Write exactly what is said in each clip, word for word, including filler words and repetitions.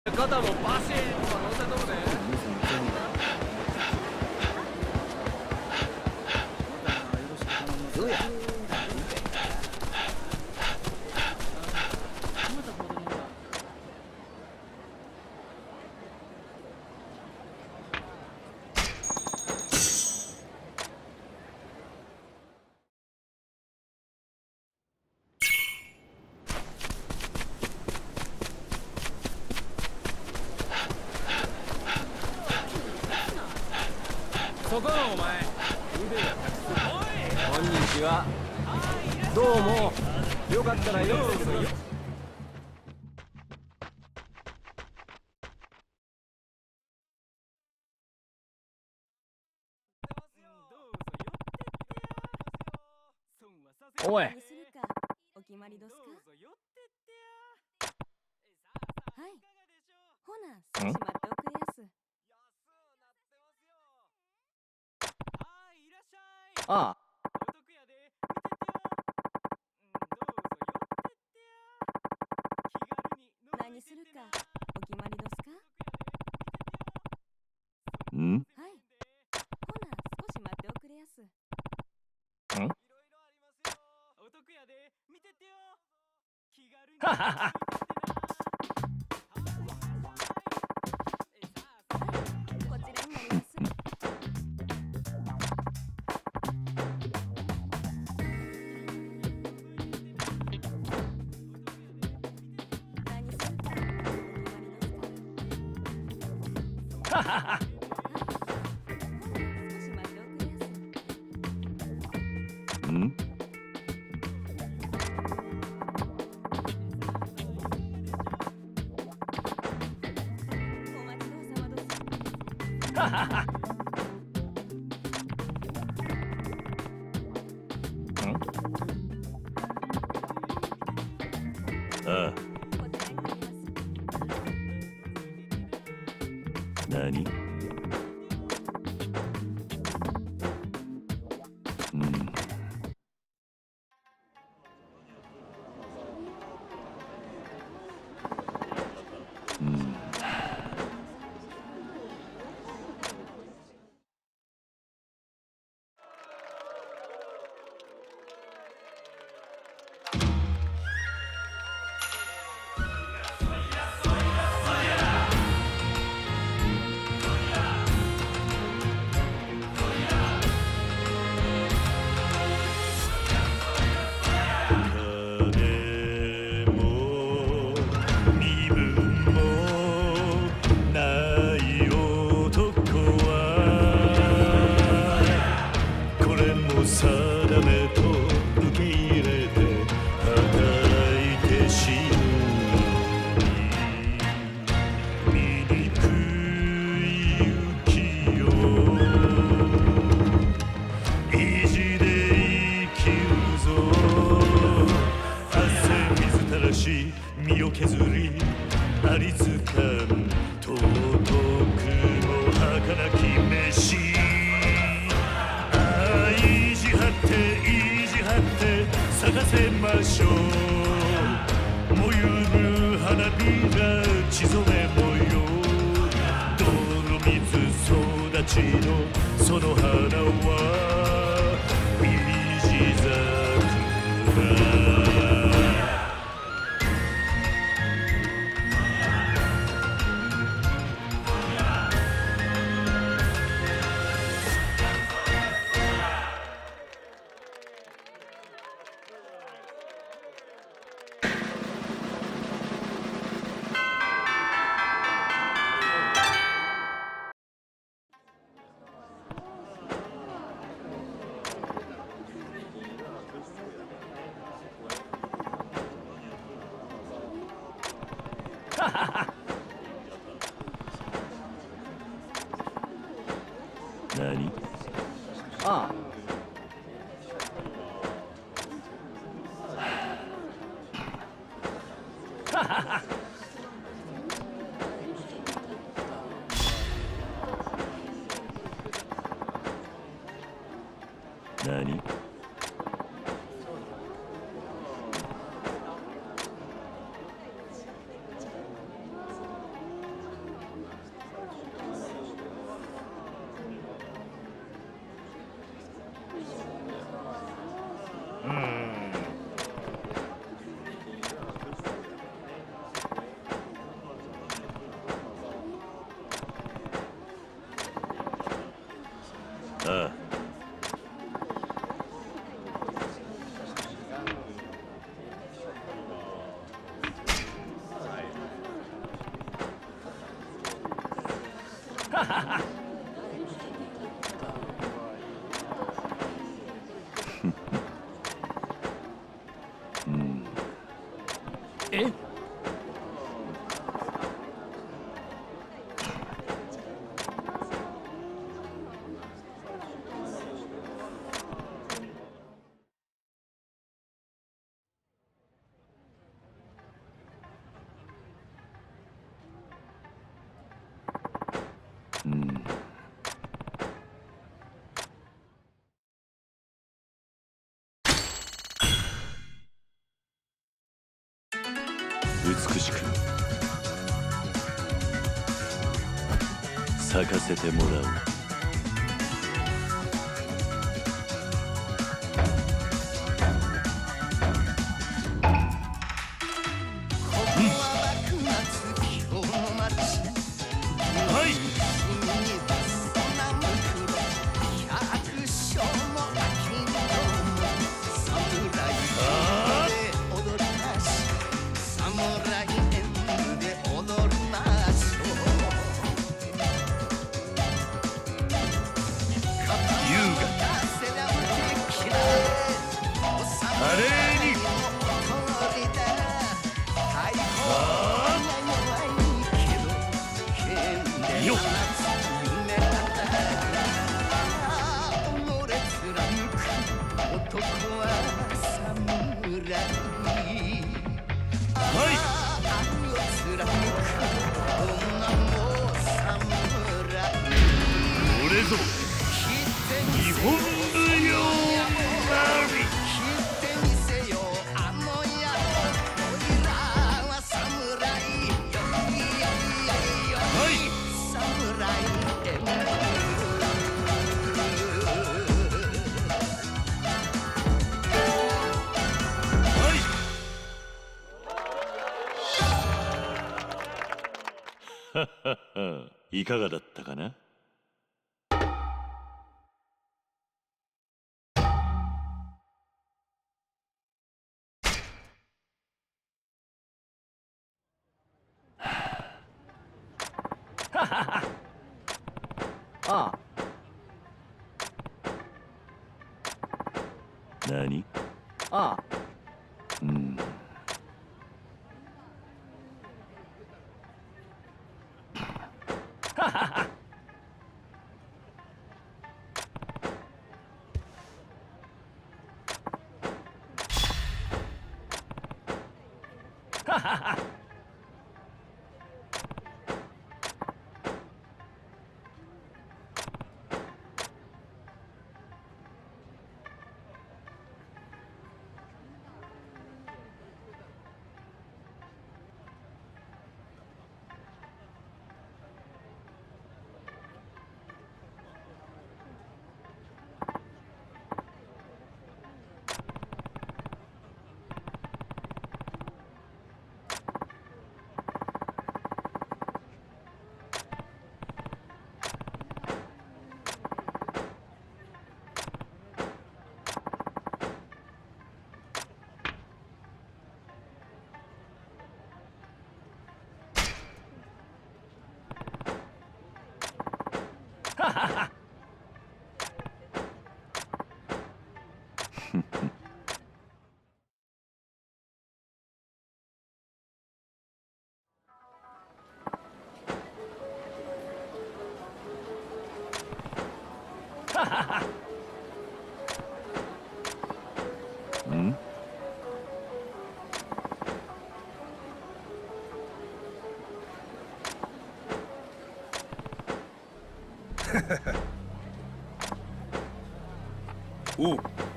肩もバシーンと乗せとるで。 どうや。 そこのお前、腕がたくさん。こんにちは。どうも。よかったらようぞよ。おい。 お決まりどすか。はい。ほな、少し待っておくれやす。 ああ。 何するかお決まりどすか。 ん？ はい。ほな、少し待っておくれやす。 ん？ ははは。こちらになります。 ははは。 ん？ ははは。 ん？ああ。何？うん。うん。 身を削りありつかん尊くも儚き飯ああ意地張って意地張って咲かせましょう燃ゆる花火が血染め模様泥水育ちのその花はイジ桜何？ ああ。ははは。 何？ え？ うん。美しく咲かせてもらおう。いかがだったかな？ ああ。 何？ ああ。 うん。ん？ おう。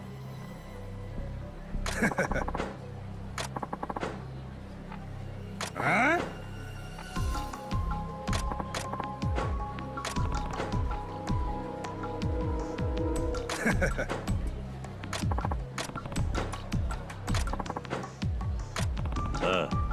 あ？ ああ。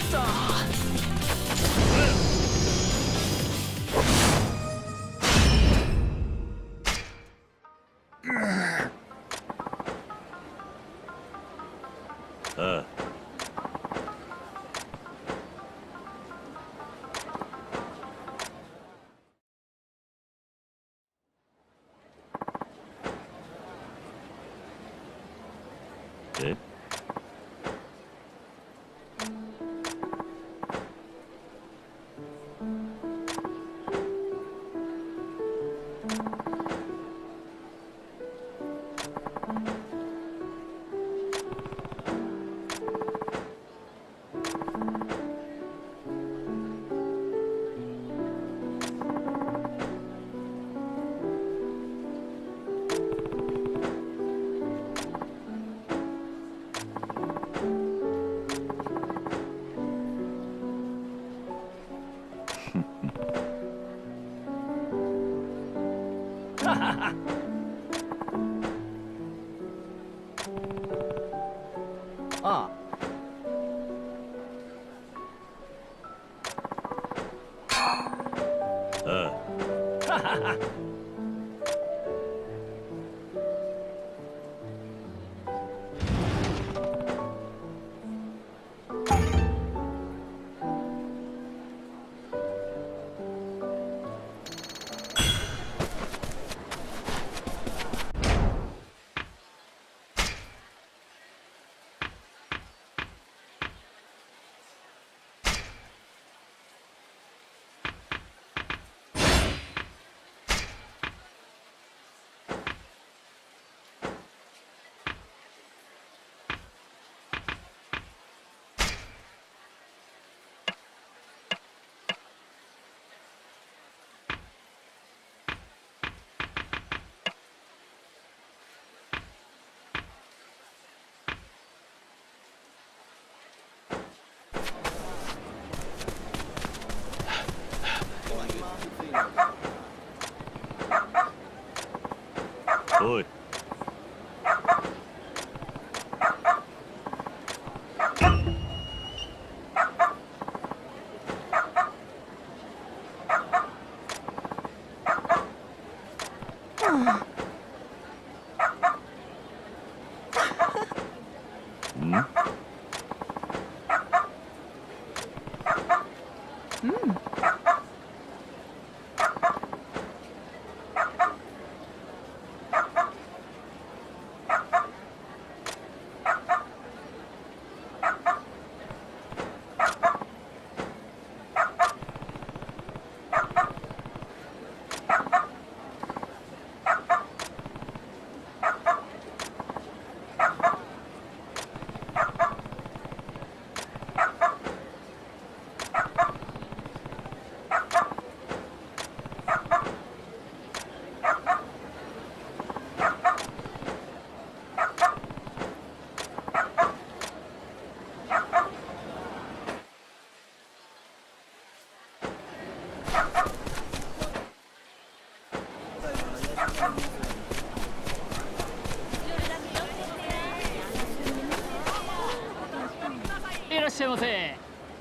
ああ。え？ あああ。おい。ん？ いらっしゃいませ。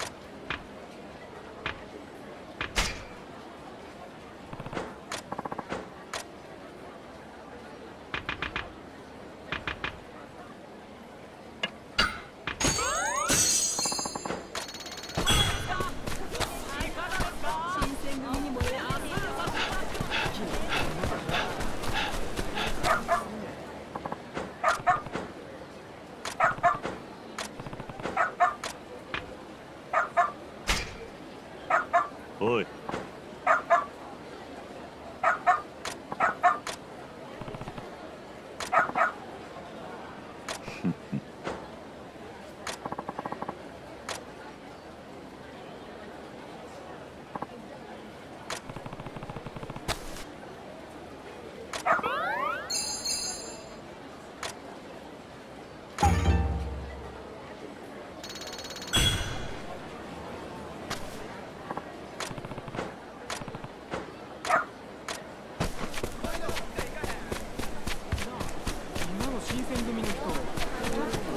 おい。 新選組の人。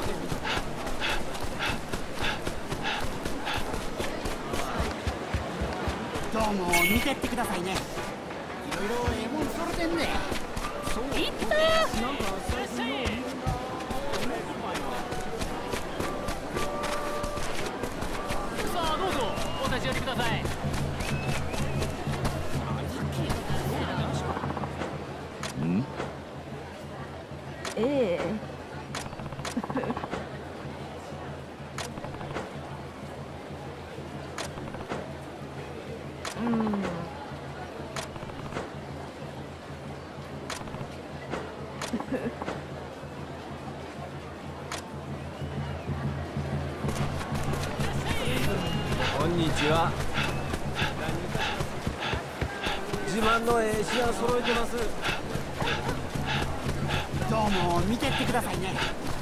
うも見てってくださいね。いろいろええもんそれてんね。 いったー。 なんか最近のさあどうぞお立ち寄りください。 ん？ ええうんこんにちは。自慢のええ品揃えてます。 どうも見てってくださいね。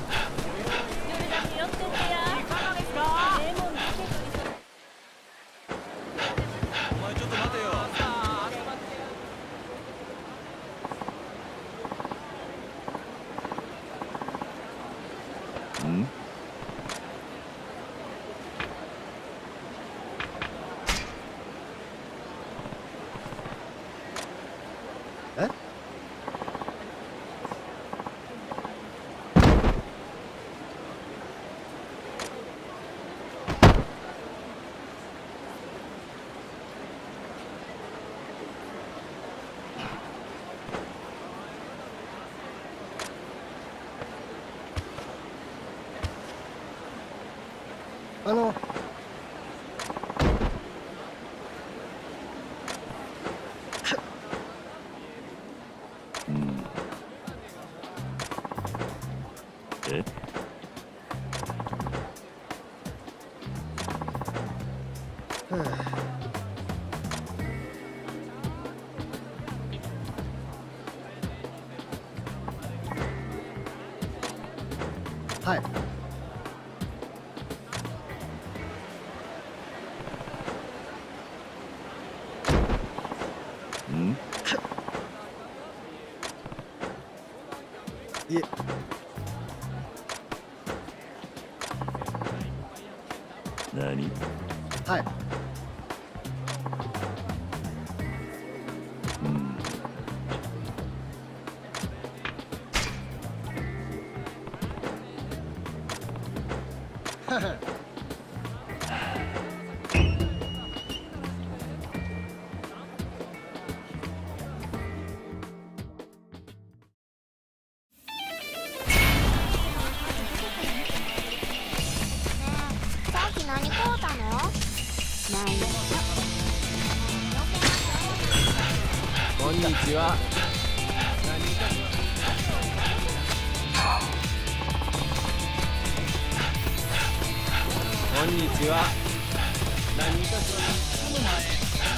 お前ちょっと待てよ。 ん？ え？あのうん。え？ はい。 ん？ いえ。 何？ はい。 うん。 さっき何買うたの？ないよ。 こんにちは。こんにちは。何かしら。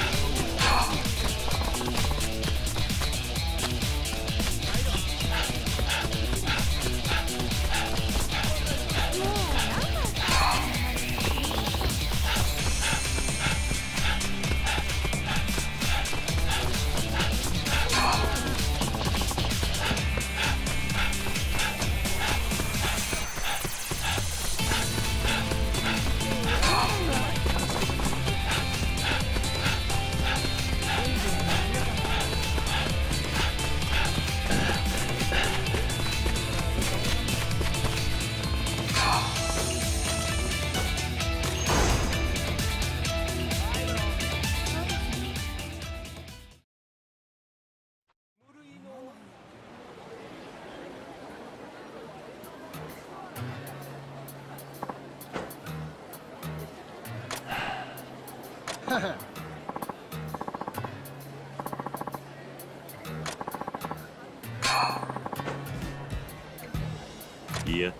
いや。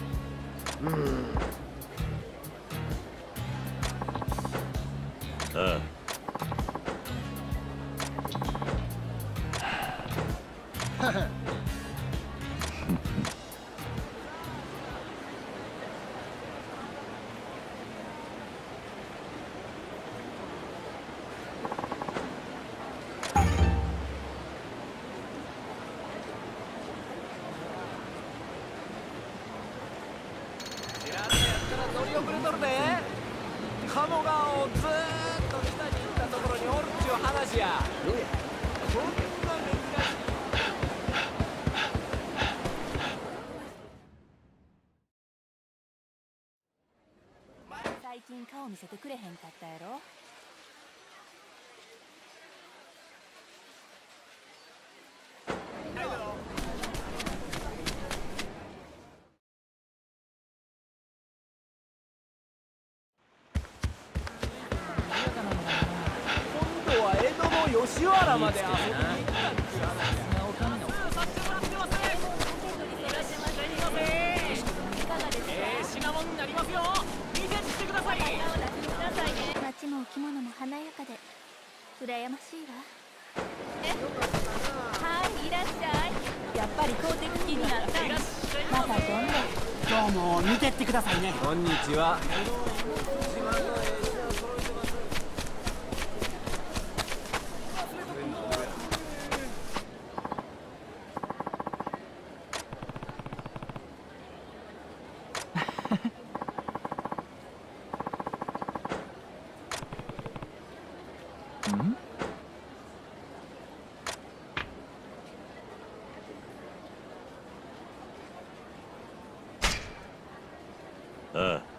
ああ。 乗り遅れとるで。鴨川をずーっと北に行ったとにおるっちゅう話や。どうやこんな珍しい。 最近顔見せてくれへんかったやろ。 今度は江戸の吉原まで遊びに行ったっちゅう話や。 えー、品物になりますよ。見てってください。 街もお着物も華やかで羨ましいわ。 はい、いらっしゃい。やっぱり買うて好きになったん。またどんどん。 今日も見てってくださいね。 こんにちは。 ああ。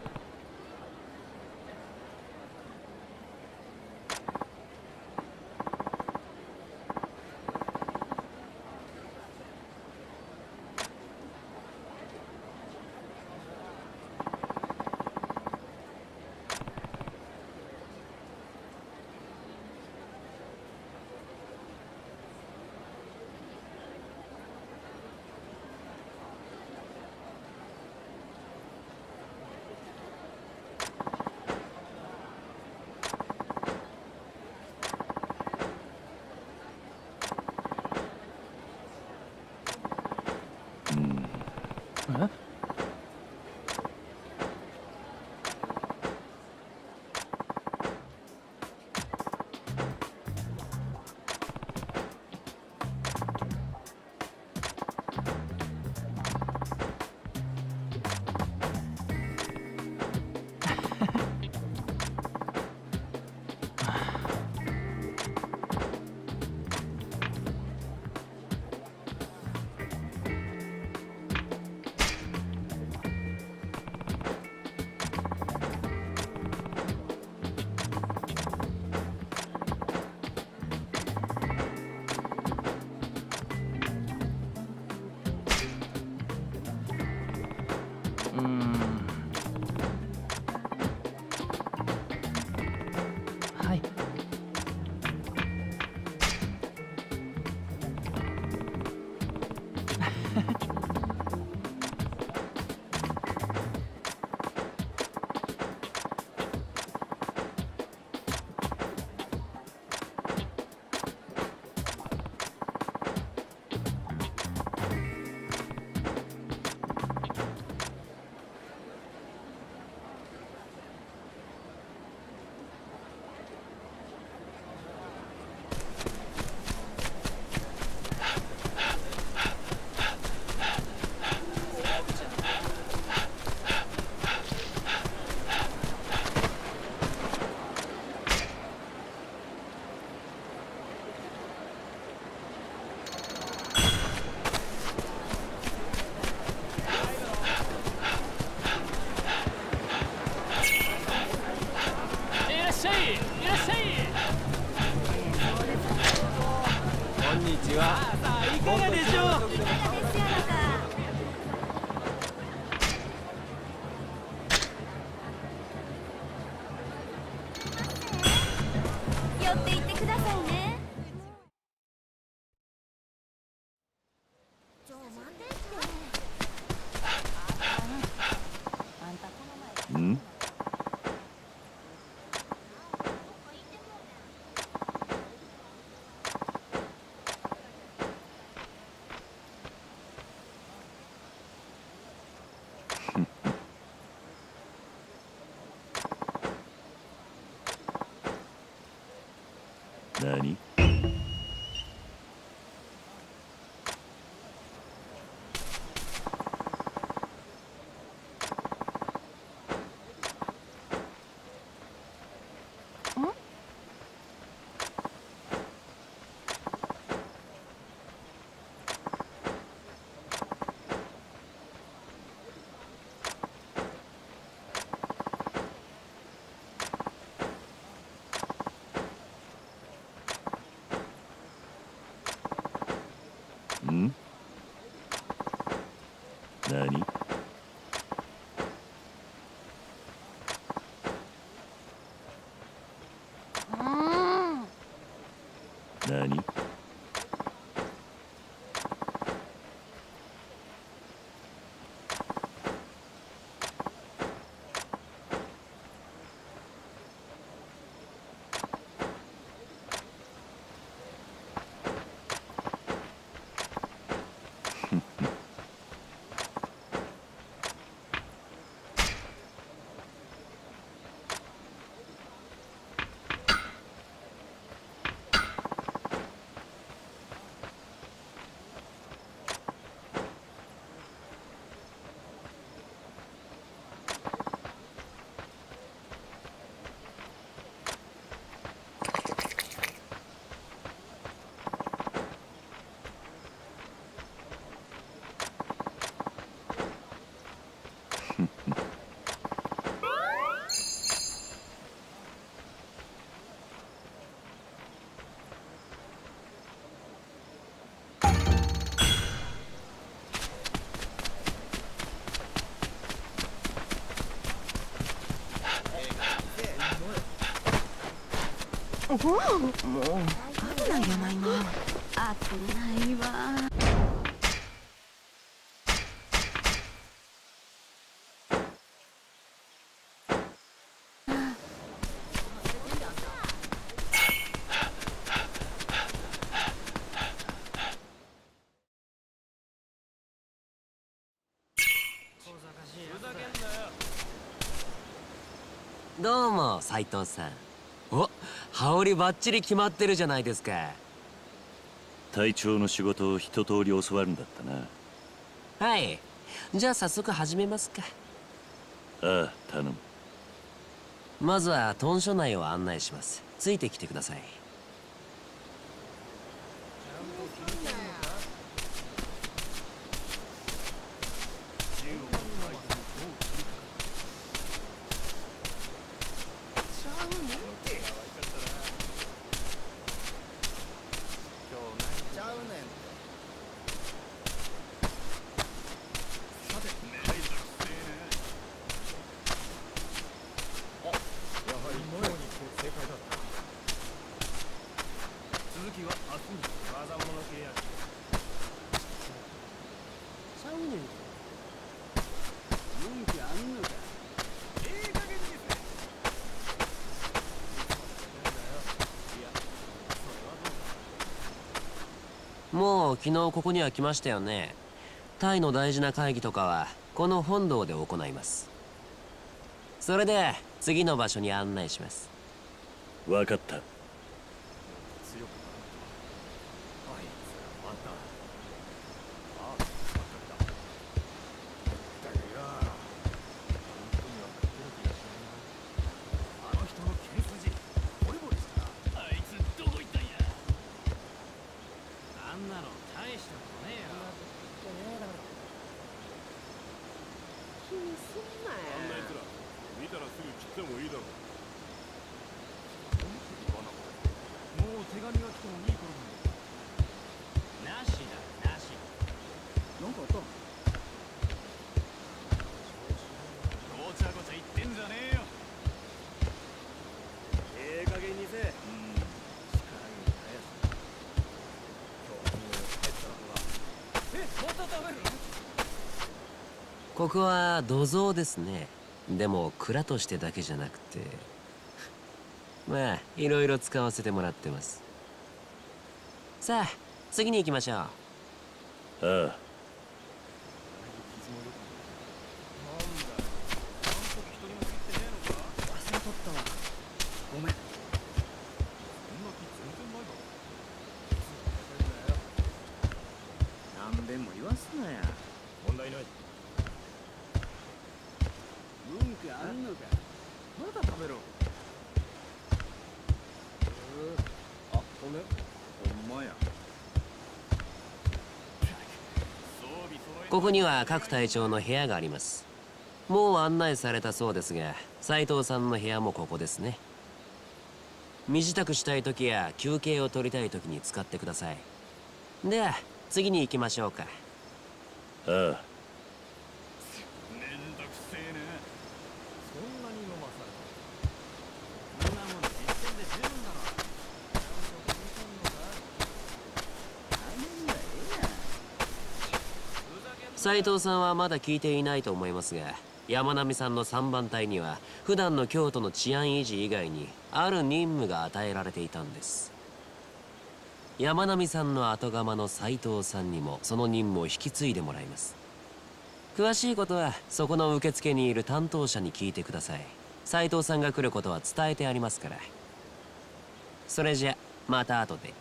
ん？何？ 何？ うーん。 何？ もう危ないやないの。危ないわ。 どうも斉藤さん。お、羽織バッチリ決まってるじゃないですか。 隊長の仕事を一通り教わるんだったな。 はい、じゃあ早速始めますか。 ああ、頼む。 まずは豚舎内を案内します。ついてきてください。もう昨日ここには来ましたよね。タイの大事な会議とかはこの本堂で行います。それで次の場所に案内します。 分かった。ここは土蔵ですね。でも蔵としてだけじゃなくて、まあいろいろ使わせてもらってます。さあ次に行きましょう。 ああ。 何遍も言わすなや。問題ない。文句あんのか。まだ食べろ。あ、ごめん。ほんまや。 ここには各隊長の部屋があります。もう案内されたそうですが、斉藤さんの部屋もここですね。身支度したい時や休憩を取りたい時に使ってください。では次に行きましょうか。 ああ。 斉藤さんはまだ聞いていないと思いますが、山並さんのさんばん隊には普段の京都の治安維持以外にある任務が与えられていたんです。山並さんの後釜の斉藤さんにもその任務を引き継いでもらいます。詳しいことはそこの受付にいる担当者に聞いてください。斉藤さんが来ることは伝えてありますから。それじゃまた後で。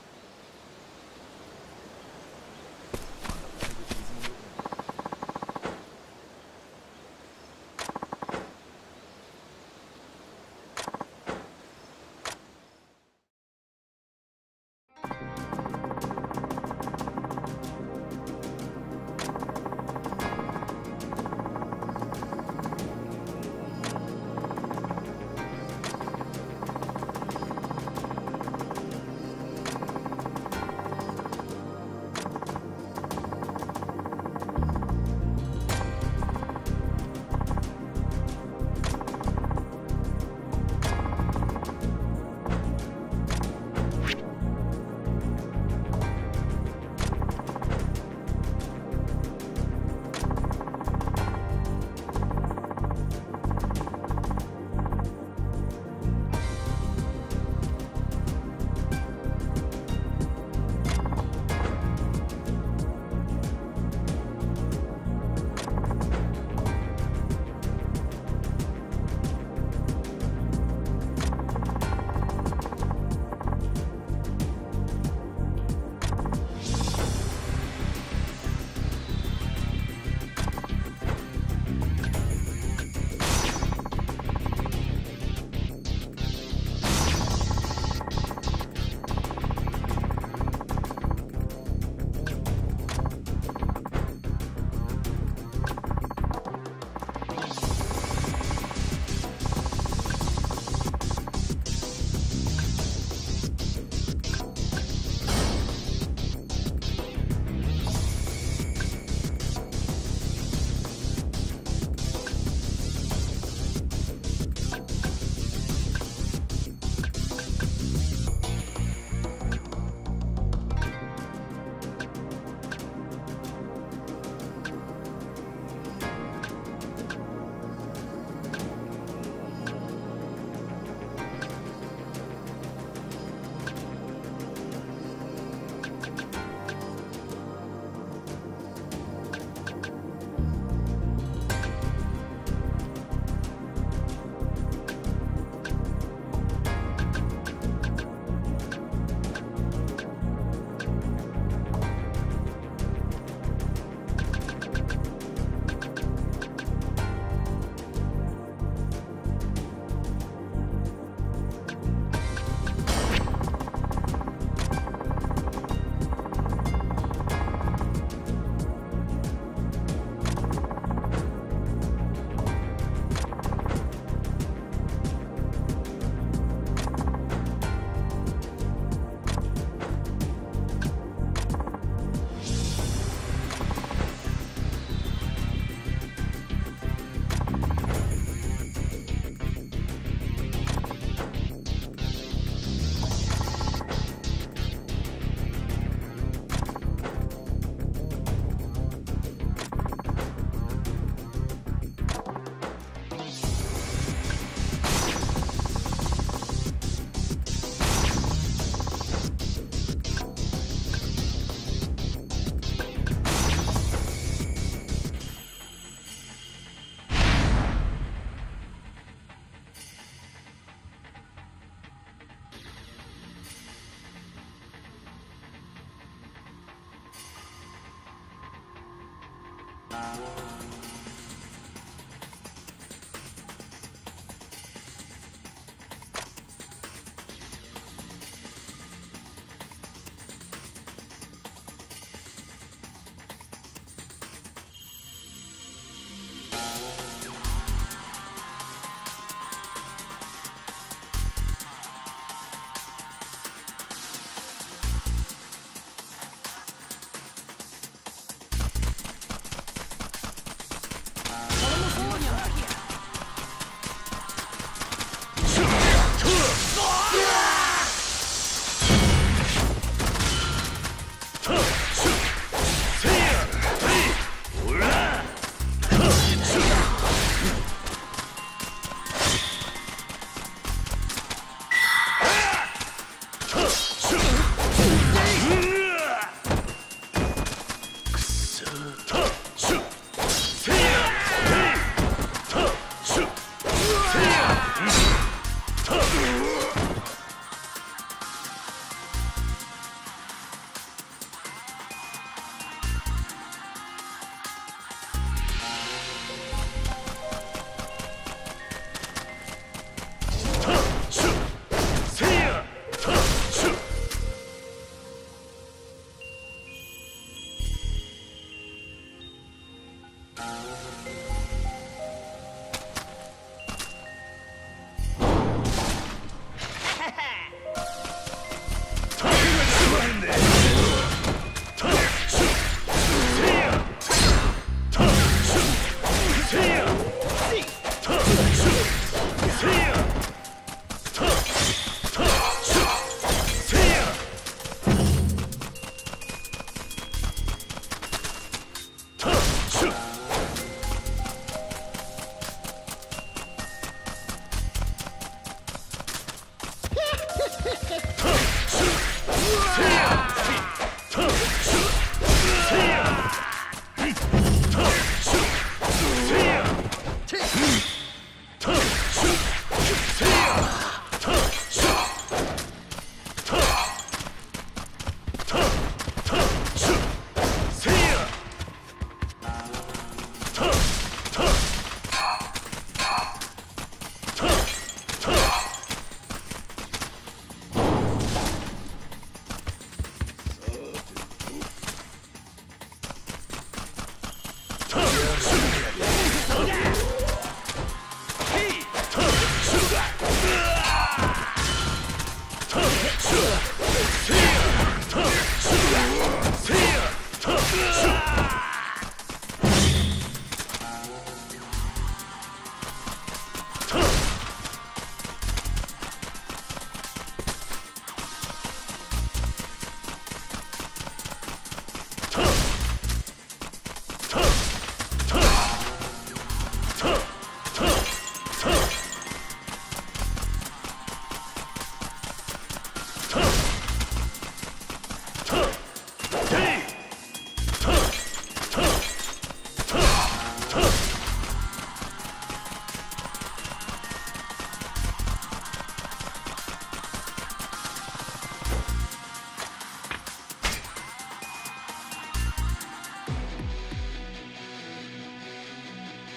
オラ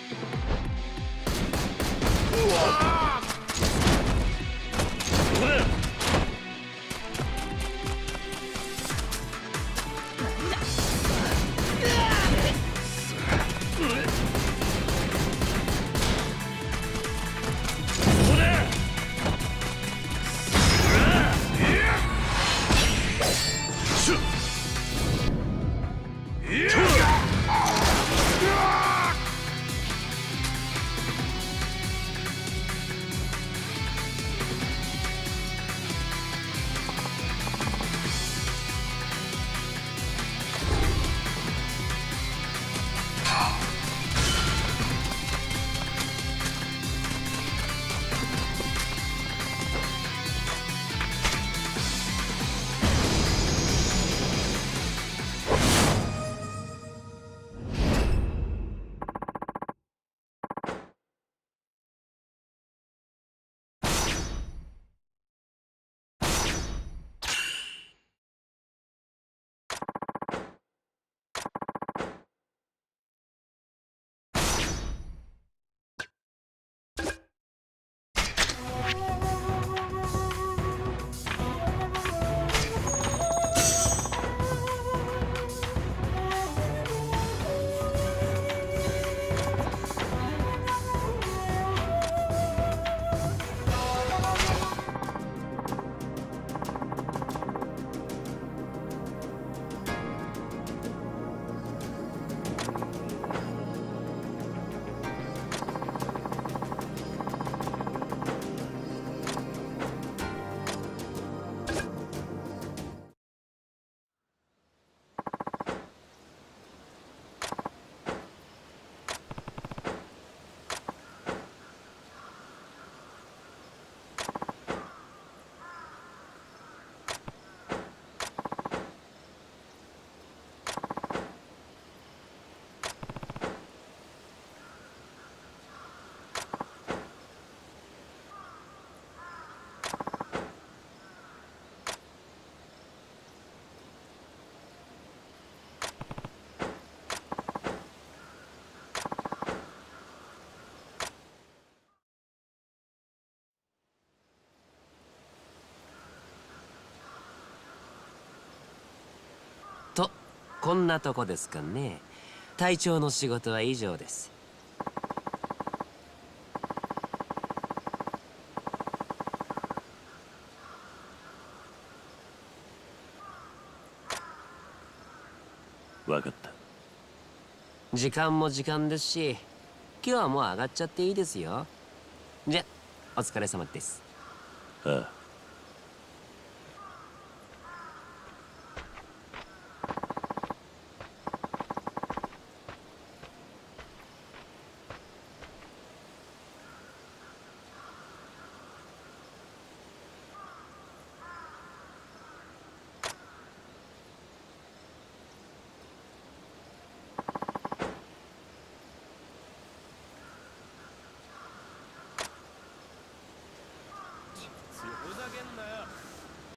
とこんなとこですかね。隊長の仕事は以上です。 分かった。 時間も時間ですし、今日はもう上がっちゃっていいですよ。じゃお疲れ様です。 ああ。